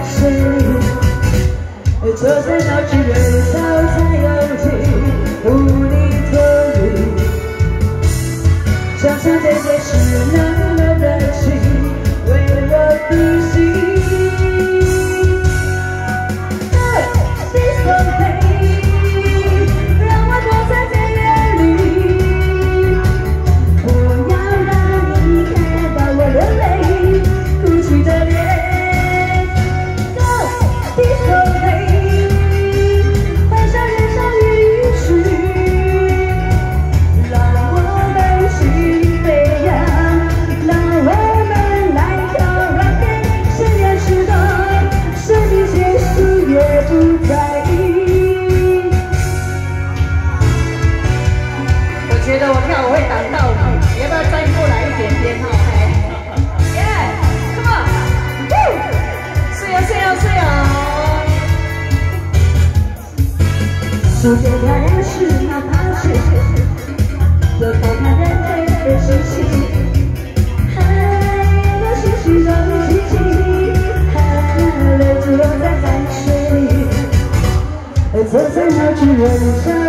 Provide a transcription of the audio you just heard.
水。坐在闹区人潮才有情，无力作旅。想想这些是难得的情，为我独行。Disco baby， 让我躲在边缘里，不要让你看到我的泪，哭泣的脸。Go disco baby， 换上人生雨曲，让我们心飞扬，让我们来跳 rock， 实验室的生命结束也不在意。我觉得我跳舞会挡到你，要不要再过来一点点哈？耶 ，come on， 是呀是呀是呀。世界漂亮是哪怕是多看看人类的心情，还有心事的奇迹，还留住我在汗水里，坐在闹区人潮